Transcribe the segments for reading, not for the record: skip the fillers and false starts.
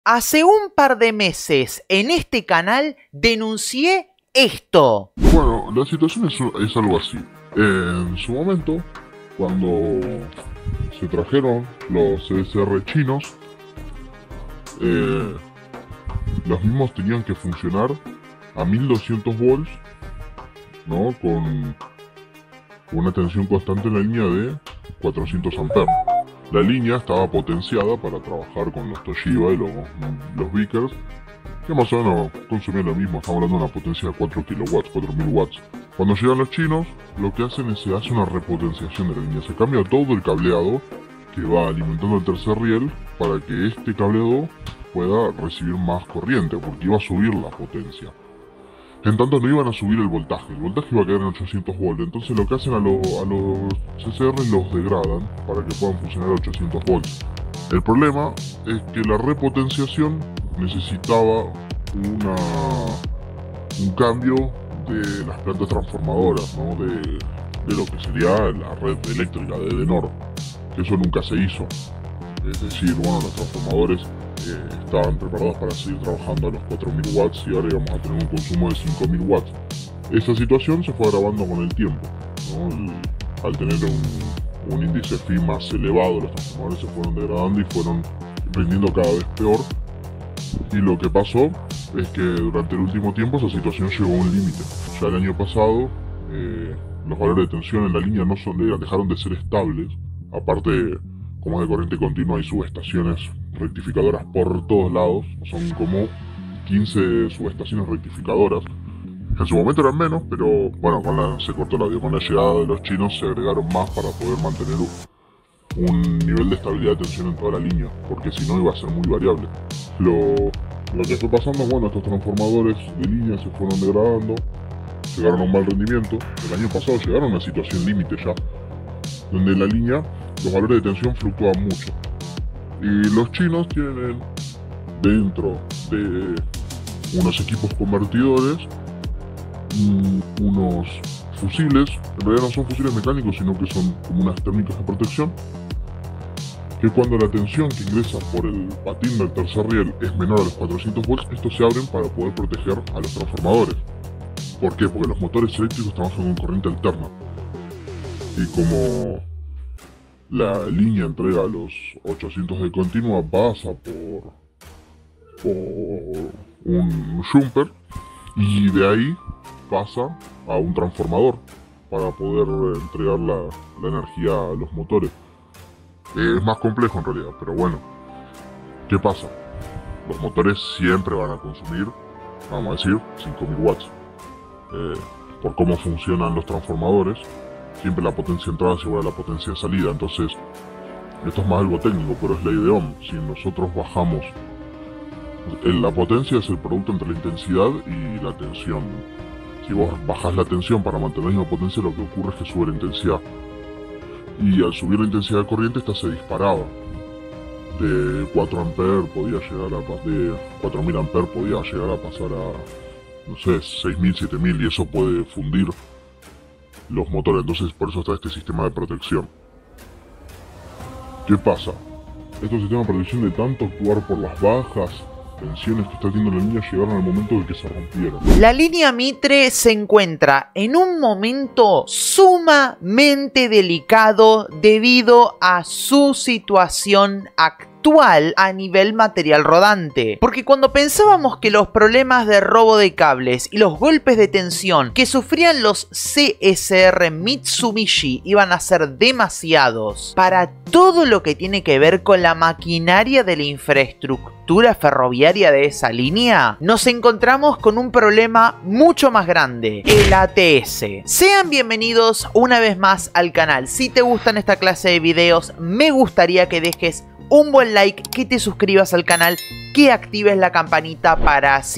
Hace un par de meses en este canal denuncié esto. Bueno, la situación es algo así. En su momento, cuando se trajeron los CSR chinos, los mismos tenían que funcionar a 1200 volts, ¿no? Con una tensión constante en la línea de 400 amperes. La línea estaba potenciada para trabajar con los Toshiba y los Vickers, que más o menos consumían lo mismo. Estamos hablando de una potencia de 4 kilowatts, 4000 watts. Cuando llegan los chinos, lo que hacen es se hace una repotenciación de la línea. Se cambia todo el cableado que va alimentando el tercer riel para que este cableado pueda recibir más corriente, porque iba a subir la potencia. En tanto no iban a subir el voltaje iba a quedar en 800 volts. Entonces lo que hacen a los CCR los degradan para que puedan funcionar a 800 volts. El problema es que la repotenciación necesitaba un cambio de las plantas transformadoras, ¿no? de lo que sería la red eléctrica de Edenor, que eso nunca se hizo. Es decir, bueno, los transformadores estaban preparados para seguir trabajando a los 4000 watts y ahora íbamos a tener un consumo de 5000 watts. Esta situación se fue agravando con el tiempo, ¿no? Al tener un índice Phi más elevado, los transformadores se fueron degradando y fueron rindiendo cada vez peor. Y lo que pasó es que durante el último tiempo esa situación llegó a un límite. Ya el año pasado los valores de tensión en la línea dejaron de ser estables. Aparte, como es de corriente continua, hay subestaciones rectificadoras por todos lados. Son como 15 subestaciones rectificadoras. En su momento eran menos, pero bueno, se cortó la con la llegada de los chinos se agregaron más para poder mantener un nivel de estabilidad de tensión en toda la línea, porque si no iba a ser muy variable. Lo que fue pasando, bueno, estos transformadores de línea se fueron degradando, llegaron a un mal rendimiento. El año pasado llegaron a una situación límite ya, donde en la línea los valores de tensión fluctúan mucho. Y los chinos tienen dentro de unos equipos convertidores unos fusiles, en realidad no son fusiles mecánicos, sino que son como unas técnicas de protección, que cuando la tensión que ingresa por el patín del tercer riel es menor a los 400 volts, estos se abren para poder proteger a los transformadores. ¿Por qué? Porque los motores eléctricos trabajan con corriente alterna. Y como la línea entrega los 800 de continua, pasa por un jumper y de ahí pasa a un transformador para poder entregar la energía a los motores. Es más complejo en realidad, pero bueno, ¿qué pasa? Los motores siempre van a consumir, vamos a decir, 5000 watts. Por cómo funcionan los transformadores, siempre la potencia entrada es igual a la potencia de salida. Entonces, esto es más algo técnico, pero es ley de Ohm. Si nosotros bajamos, la potencia es el producto entre la intensidad y la tensión. Si vos bajás la tensión para mantener la misma potencia, lo que ocurre es que sube la intensidad. Y al subir la intensidad de corriente, esta se disparaba. De 4 amperes podía llegar de 4000 amperes podía llegar a pasar a, no sé, 6000, 7000, y eso puede fundir los motores. Entonces por eso está este sistema de protección. ¿Qué pasa? Estos sistemas de protección, de tanto actuar por las bajas tensiones que está teniendo la línea, llegaron al momento de que se rompieron. La línea Mitre se encuentra en un momento sumamente delicado debido a su situación actual a nivel material rodante, porque cuando pensábamos que los problemas de robo de cables y los golpes de tensión que sufrían los CSR Mitsubishi iban a ser demasiados para todo lo que tiene que ver con la maquinaria de la infraestructura ferroviaria de esa línea, nos encontramos con un problema mucho más grande: el ATS. Sean bienvenidos una vez más al canal. Si te gustan esta clase de videos, me gustaría que dejes un buen like, que te suscribas al canal, que actives la campanita para así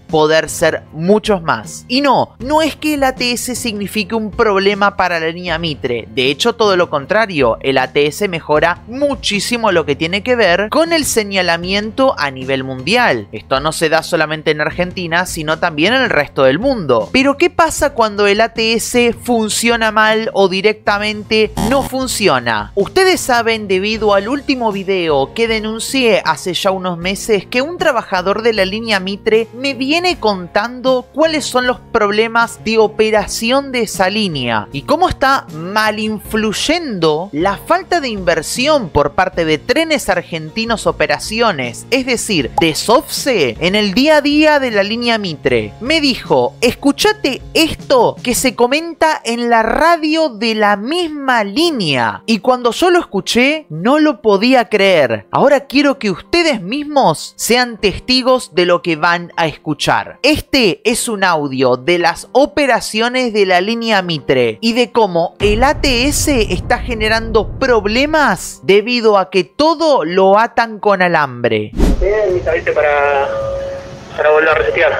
poder ser muchos más. Y no es que el ATS signifique un problema para la línea Mitre. De hecho, todo lo contrario, el ATS mejora muchísimo lo que tiene que ver con el señalamiento a nivel mundial. Esto no se da solamente en Argentina, sino también en el resto del mundo. Pero ¿qué pasa cuando el ATS funciona mal o directamente no funciona? Ustedes saben, debido al último video que denuncié hace ya unos meses, que un trabajador de la línea Mitre me viene contando cuáles son los problemas de operación de esa línea y cómo está mal influyendo la falta de inversión por parte de Trenes Argentinos Operaciones, es decir, de SOFCE, en el día a día de la línea Mitre. Me dijo: escúchate esto que se comenta en la radio de la misma línea. Y cuando yo lo escuché, no lo podía creer. Ahora quiero que ustedes mismos sean testigos de lo que van a escuchar. Este es un audio de las operaciones de la línea Mitre y de cómo el ATS está generando problemas debido a que todo lo atan con alambre. Bien, mis avisos para volver a resetear.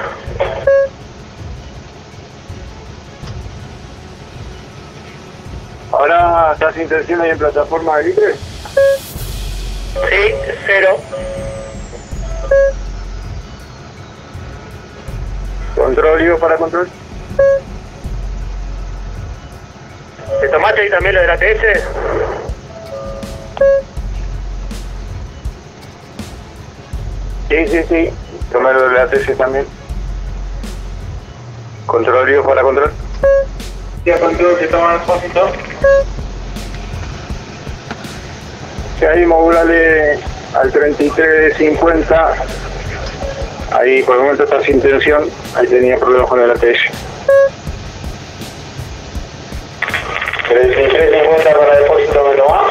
¿Ahora estás sin tensión ahí en plataforma de Mitre? Sí, 0. Control, Ivo para control. ¿Te tomaste ahí también lo del ATS? Sí. Tomé lo del ATS también. Control, Ivo para control. Ya control, que toma el depósito. Sí, ahí modulale al 3350. Ahí por el momento está sin tensión. Ahí tenía problemas con el ATS. 3350 para depósito, ¿me lo va?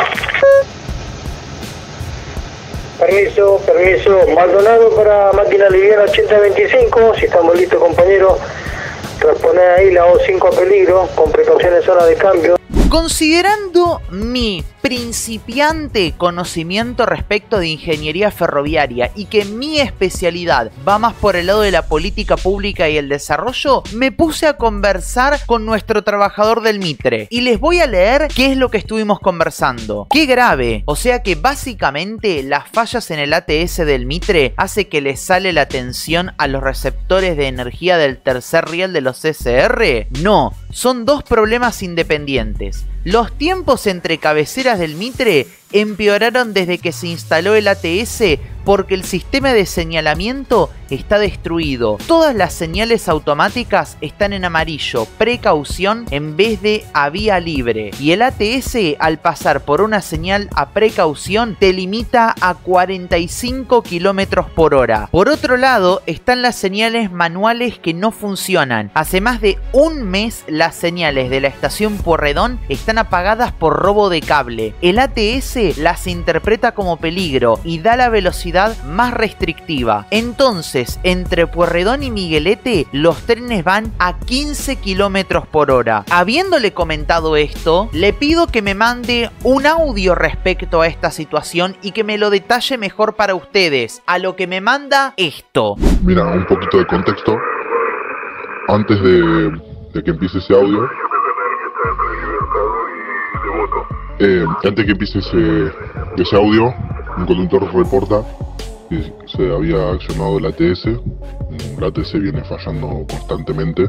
Permiso, Maldonado para máquina liviana 8025, si estamos listos, compañeros, transponer ahí la O5 a peligro, con precaución en zona de cambio. Considerando mi principiante conocimiento respecto de ingeniería ferroviaria y que mi especialidad va más por el lado de la política pública y el desarrollo, me puse a conversar con nuestro trabajador del Mitre y les voy a leer qué es lo que estuvimos conversando. ¡Qué grave! O sea que básicamente las fallas en el ATS del Mitre hace que les sale la tensión a los receptores de energía del tercer riel de los CCR. No, son dos problemas independientes. Los tiempos entre cabeceras del Mitre empeoraron desde que se instaló el ATS porque el sistema de señalamiento está destruido. Todas las señales automáticas están en amarillo, precaución en vez de a vía libre. Y el ATS, al pasar por una señal a precaución, te limita a 45 km por hora. Por otro lado, están las señales manuales que no funcionan. Hace más de un mes las señales de la estación Pueyrredón están apagadas por robo de cable. El ATS las interpreta como peligro y da la velocidad más restrictiva. Entonces, entre Pueyrredón y Miguelete, los trenes van a 15 km por hora. Habiéndole comentado esto, le pido que me mande un audio respecto a esta situación y que me lo detalle mejor para ustedes. A lo que me manda esto. Mira, un poquito de contexto. Antes de que empiece ese audio, antes de que empiece ese audio, un conductor reporta que se había accionado el ATS. El ATS viene fallando constantemente.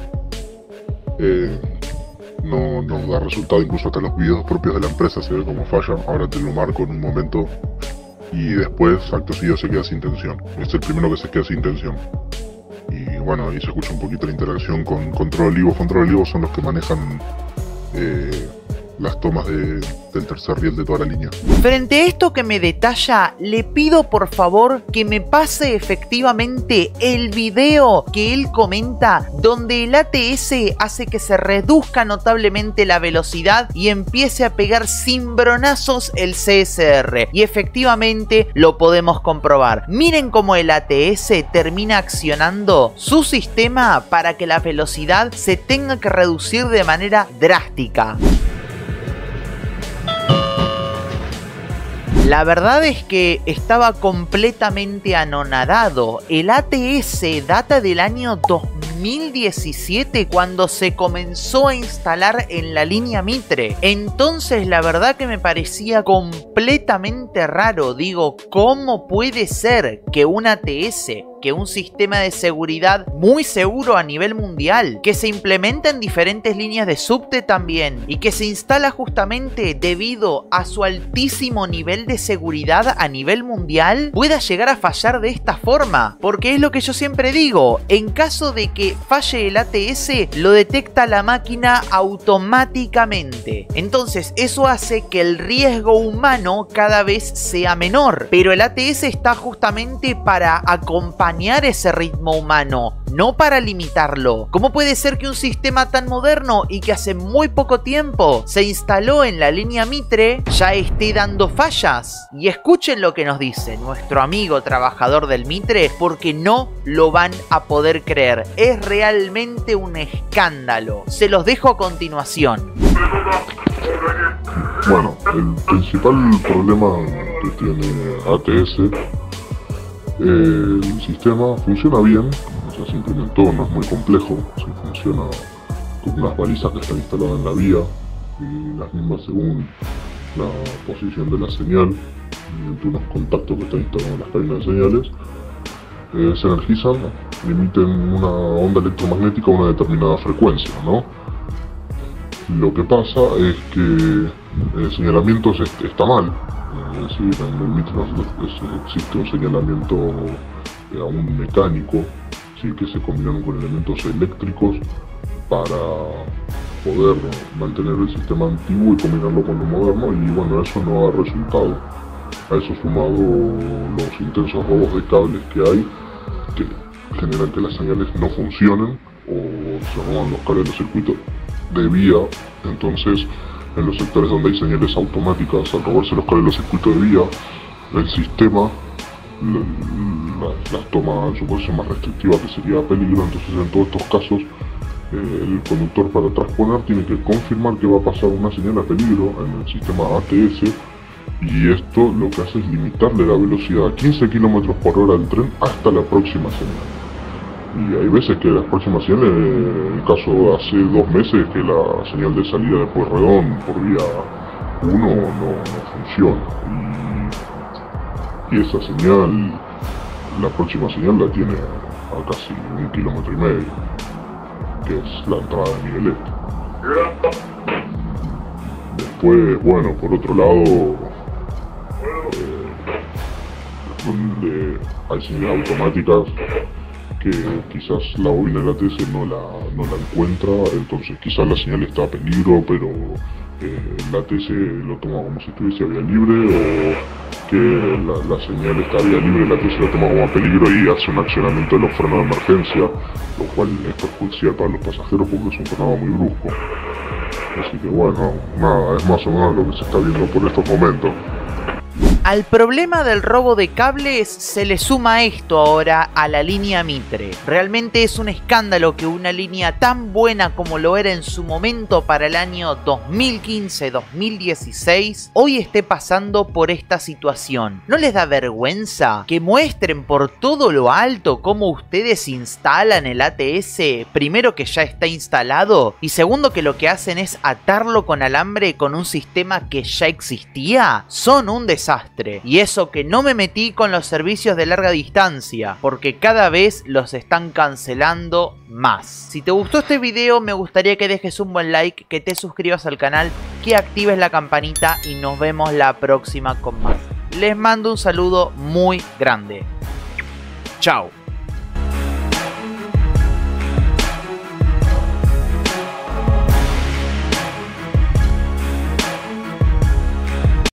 No da resultado, incluso hasta los videos propios de la empresa se ve cómo falla. Ahora te lo marco en un momento. Y después, acto seguido, se queda sin tensión. Es el primero que se queda sin tensión. Y bueno, ahí se escucha un poquito la interacción con Control Olivo. Control Olivo son los que manejan las tomas del tercer riel de toda la línea. Frente a esto que me detalla, le pido por favor que me pase efectivamente el video que él comenta, donde el ATS hace que se reduzca notablemente la velocidad y empiece a pegar cimbronazos el CSR. Y efectivamente lo podemos comprobar. Miren cómo el ATS termina accionando su sistema para que la velocidad se tenga que reducir de manera drástica. La verdad es que estaba completamente anonadado. El ATS data del año 2017 cuando se comenzó a instalar en la línea Mitre. Entonces la verdad que me parecía completamente raro. Digo, ¿cómo puede ser que un ATS, que un sistema de seguridad muy seguro a nivel mundial, que se implementa en diferentes líneas de subte también y que se instala justamente debido a su altísimo nivel de seguridad a nivel mundial, pueda llegar a fallar de esta forma? Porque es lo que yo siempre digo, en caso de que falle el ATS, lo detecta la máquina automáticamente. Entonces eso hace que el riesgo humano cada vez sea menor, pero el ATS está justamente para acompañar ese ritmo humano, no para limitarlo. ¿Cómo puede ser que un sistema tan moderno y que hace muy poco tiempo se instaló en la línea Mitre ya esté dando fallas? Y escuchen lo que nos dice nuestro amigo trabajador del Mitre, porque no lo van a poder creer. Es realmente un escándalo. Se los dejo a continuación. Bueno, el principal problema que tiene ATS, el sistema funciona bien, o sea, se implementó, no es muy complejo, se funciona con unas balizas que están instaladas en la vía y las mismas según la posición de la señal, mediante unos contactos que están instalados en las cabinas de señales, se energizan y emiten una onda electromagnética a una determinada frecuencia, ¿no? Lo que pasa es que el señalamiento está mal. Es decir, en el Mitre existe un señalamiento aún mecánico, ¿sí? Que se combinan con elementos eléctricos para poder mantener el sistema antiguo y combinarlo con lo moderno, y bueno, eso no ha resultado. A eso sumado los intensos robos de cables que hay, que generan que las señales no funcionen o se roban los cables de los circuitos de vía. Entonces, en los sectores donde hay señales automáticas, al robarse los cables de los circuitos de vía, el sistema las toma en su posición más restrictiva, que sería peligro. Entonces, en todos estos casos, el conductor, para transponer, tiene que confirmar que va a pasar una señal a peligro en el sistema ATS, y esto lo que hace es limitarle la velocidad a 15 km por hora al tren hasta la próxima señal. Y hay veces que las próximas señales, en el caso hace 2 meses, que la señal de salida de Pueyrredón por vía 1 no funciona. Y esa señal, la próxima señal la tiene a casi 1,5 km, que es la entrada de Miguel Este. Después, bueno, por otro lado, donde hay señales automáticas que quizás la bobina del ATS no la encuentra, entonces quizás la señal está a peligro, pero el ATS lo toma como si estuviese a vía libre, o que la señal está a vía libre, el ATS la toma como a peligro y hace un accionamiento de los frenos de emergencia, lo cual es perjudicial para los pasajeros porque es un frenado muy brusco. Así que bueno, nada, es más o menos lo que se está viendo por estos momentos. Al problema del robo de cables se le suma esto ahora a la línea Mitre. Realmente es un escándalo que una línea tan buena como lo era en su momento para el año 2015-2016 hoy esté pasando por esta situación. ¿No les da vergüenza que muestren por todo lo alto cómo ustedes instalan el ATS? Primero, que ya está instalado, y segundo, que lo que hacen es atarlo con alambre con un sistema que ya existía. Son un desastre. Y eso que no me metí con los servicios de larga distancia, porque cada vez los están cancelando más. Si te gustó este video, me gustaría que dejes un buen like, que te suscribas al canal, que actives la campanita y nos vemos la próxima con más. Les mando un saludo muy grande. Chao.